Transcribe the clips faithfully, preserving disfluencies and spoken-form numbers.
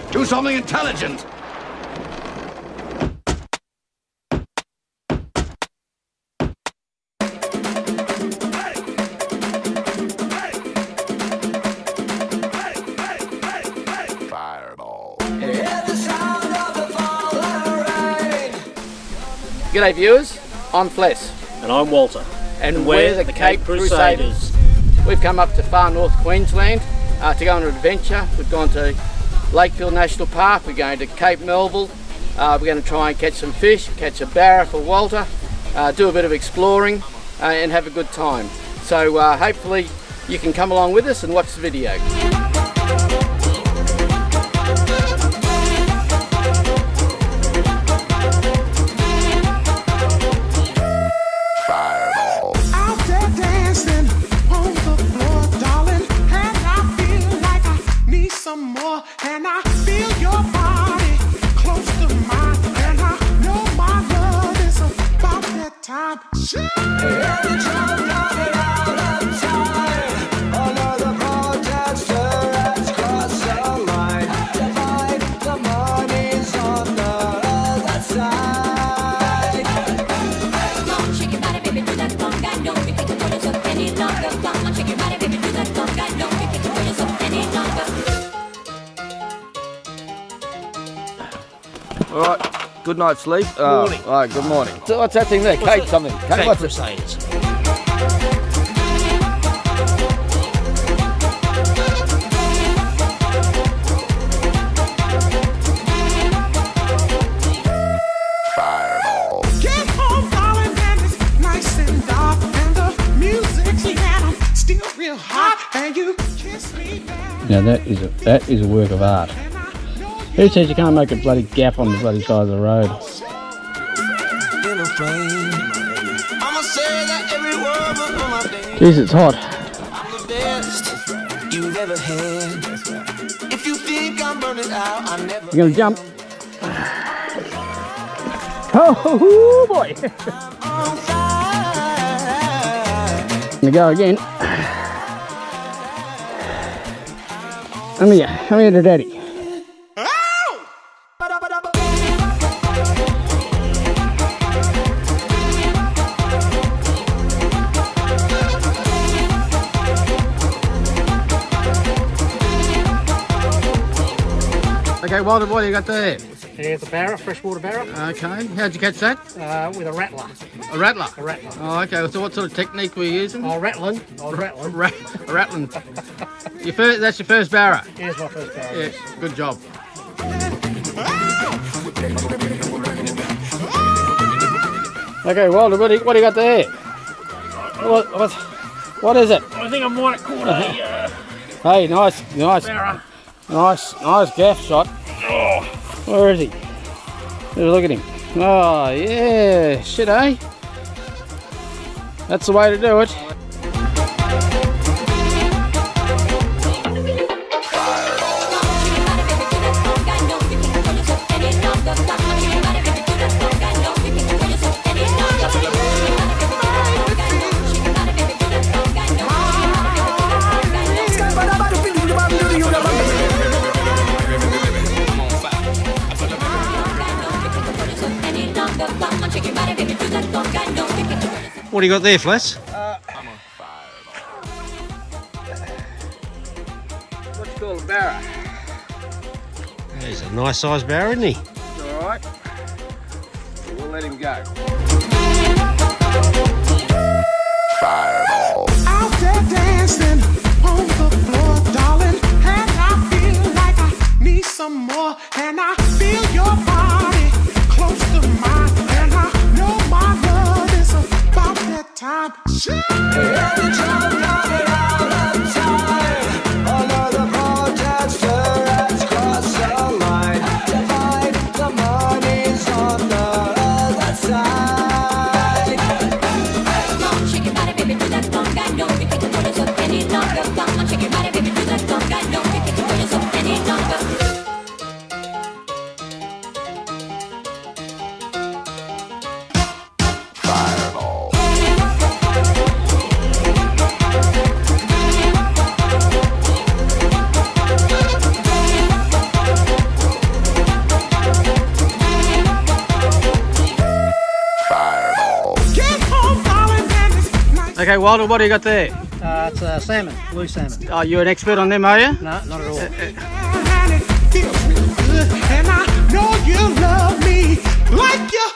Do something intelligent. G'day viewers, I'm Fles. And I'm Walter. And, and we're, we're the, the Cape, Cape Crusaders. Crusaders. We've come up to far north Queensland uh, to go on an adventure. We've gone to Lakefield National Park, we're going to Cape Melville. Uh, we're going to try and catch some fish, catch a barra for Walter, uh, do a bit of exploring uh, and have a good time. So uh, hopefully you can come along with us and watch the video. And I feel your body close to mine, and I know my love is about that time. Every time coming out of time, another protester has crossed the line. Divide the money's on the other side. Come on, shake your body, baby, do that conga. No, you can't hold us up any longer. Come on, shake your body, baby, do that conga. No, you can't hold us up any longer. All right, good night's sleep. Uh, Morning. All right, good morning. So what's that thing there? What's Cape it? something. Cape, Cape what's Crusaders. it? Fireball. Get home, darling, and it's nice and dark, and the music's piano still real hot, and you kiss me back. Now that is a that is a work of art. Who says you can't make a bloody gap on the bloody side of the road? Jeez, it's hot. You gonna jump? Oh boy! Gonna go again. Come here, come here to daddy. Okay, Walter, what do you got there? Here's a barra, freshwater barra. Okay, how'd you catch that? Uh, with a rattler. A rattler? A rattler. Oh, okay, so what sort of technique were you using? Oh, rattling. Oh, rattling. Ra a rattling. Your first, that's your first barra? Here's my first barra. Yes, good job. Okay, Walter, what do you, what do you got there? What, what, what is it? I think I might have caught a uh, Hey, nice, nice, barra. nice, nice gaff shot. Oh, Where is he? Look at him. Oh, yeah, shit, eh? That's the way to do it. what do you got there, Fles? Uh, what do you call a barra? He's a nice sized barra, isn't he? It's all right. We'll let him go. Fireball. Out there dancing on the floor, darling, and I feel like I need some more, and I feel your body close to mine, and I know my love is about that time. Every time coming out of time, another protester has crossed the line. Divide the money's on the other side. Come on, shake your body, baby, do that conga. No, you can't hold us up any longer. Come on, shake your body, baby, do that conga. No, you can't hold us up any longer. Fireball. Okay, Walter, what do you got there? Uh, it's uh, salmon, blue salmon. Oh, you're an expert on them, are you? No, not at all. And it feels real good, and I know you love me like you.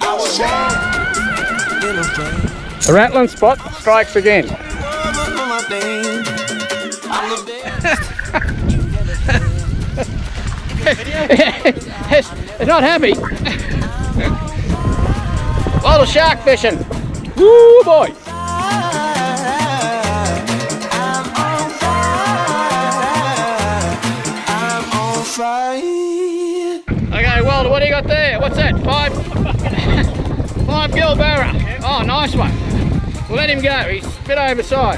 The rattling spot strikes again. it's, it's not happy. Walter shark fishing. Woo boy. Okay, Walter, what do you got there? What's that? Five, five gill barra. Oh, nice one. We'll let him go. He's a bit oversized.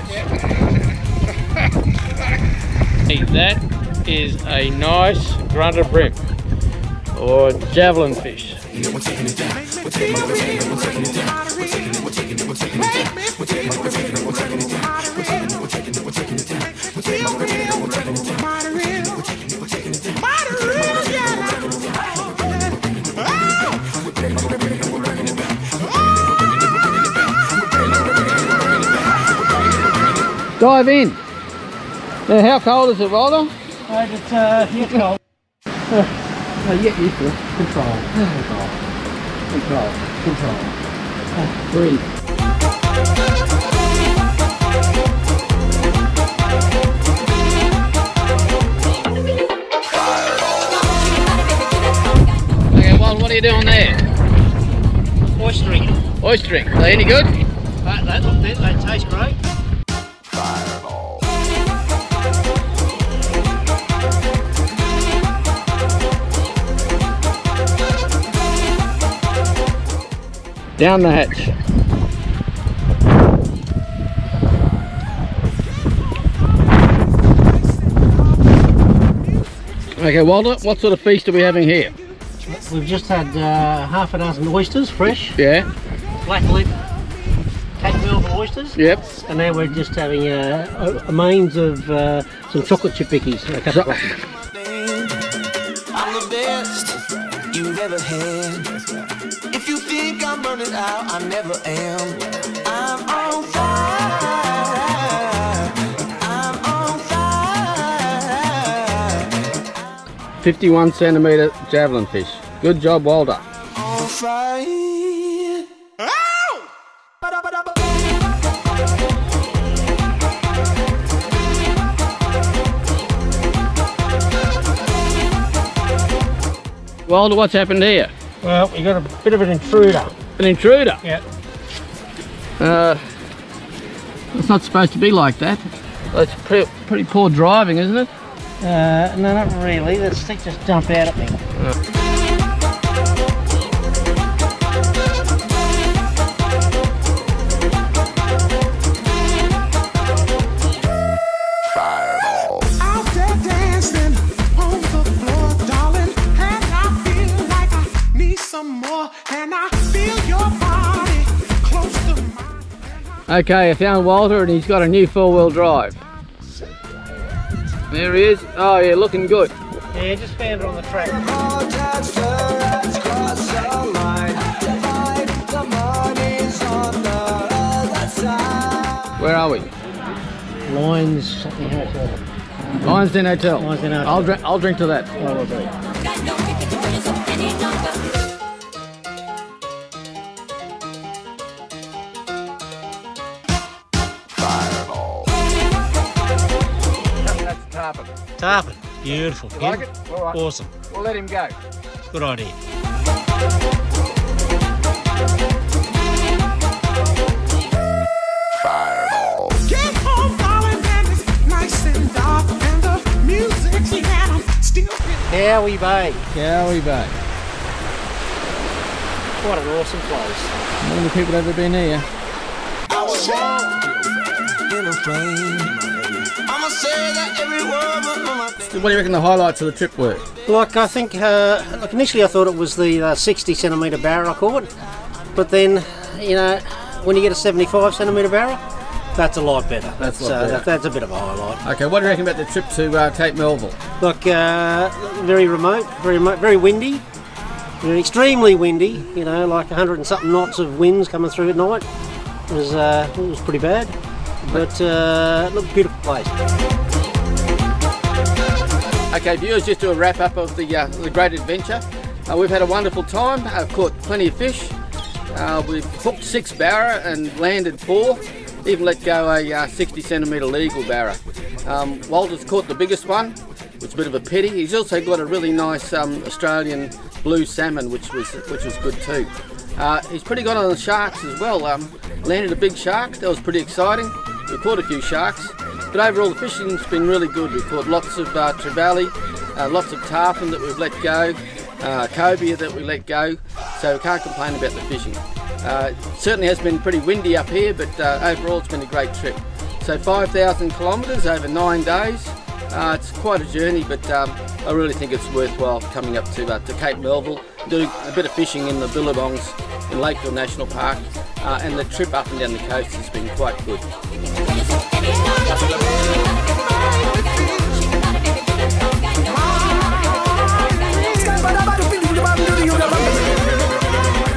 Hey, that is a nice grunter brim or javelin fish. Dive in. Now, how cold is it, Walter? Right, it's uh, yeah, cold. Oh, you get used to it. Control, control, control, control. Oh, breathe. Okay, Walter, what are you doing there? Oystering. Oystering. Are they any good? That, that looked it, they taste great. Down the hatch. Okay, Walter, what sort of feast are we having here? We've just had uh, half a dozen oysters, fresh. Yeah. Black lip, Cape Melville oysters. Yep. And now we're just having uh, a, a mains of uh, some chocolate chip pickies. A couple of them. I'm the best you've ever had. If you think I'm burning out, I never am. I'm on fire. I'm on fire. fifty-one centimetre javelin fish. Good job, Walter. On fire. Walter, what's happened here? Well, we got a bit of an intruder. An intruder? Yeah. Uh, it's not supposed to be like that. That's pretty, pretty poor driving, isn't it? Uh, no, not really. The stick just jumped out at me. Uh. Out there dancing on the floor, darling, and I feel like I need some more, and I feel your body close to mine. Okay, I found Walter and he's got a new four-wheel drive. There he is. Oh yeah, looking good. Yeah, just found it on the track. Where Where are we? Lines, something hotel. Lions Den Hotel. Lions Den Hotel. I'll drink. I'll drink to that. Oh, will do. That's tarpon. Tarpon, beautiful. You like it? All right. Awesome. We'll let him go. Good idea. Get home, darling, and it's nice and dark, and the music's loud. I'm still Cowie Bay. Cowie Bay. What an awesome place. How many people have ever been here? I was wrong in a frame. I'ma say that every word was on my face. So what do you reckon the highlights of the trip were? Like, I think, uh, like initially I thought it was the uh, sixty centimetre barra I caught, but then, you know, when you get a seventy-five centimetre barra, that's a lot better. That's a That's, lot uh, better. that, that's a bit of a highlight. Okay, what do you reckon about the trip to uh, Cape Melville? Look, uh, very remote, very remote, very windy, you know, extremely windy. You know, like a hundred and something knots of winds coming through at night. It was, uh, it was pretty bad, but uh, look, beautiful place. Okay, viewers, just do a wrap up of the uh, the great adventure. Uh, we've had a wonderful time. Uh, caught plenty of fish. Uh, we've hooked six barra and landed four. Even let go a uh, sixty centimetre legal barra. Um, Walter's caught the biggest one, which is a bit of a pity. He's also got a really nice um, Australian blue salmon, which was which was good too. Uh, he's pretty good on the sharks as well. Um, landed a big shark. That was pretty exciting. We caught a few sharks, but overall the fishing's been really good. We caught lots of uh, trevally, uh, lots of tarpon that we've let go, uh, cobia that we let go. So we can't complain about the fishing. Uh, it certainly has been pretty windy up here, but uh, overall it's been a great trip. So five thousand kilometres over nine days. Uh, it's quite a journey, but um, I really think it's worthwhile coming up to, uh, to Cape Melville, doing a bit of fishing in the billabongs in Lakefield National Park, uh, and the trip up and down the coast has been quite good.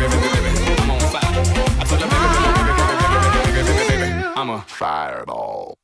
I'm a fireball.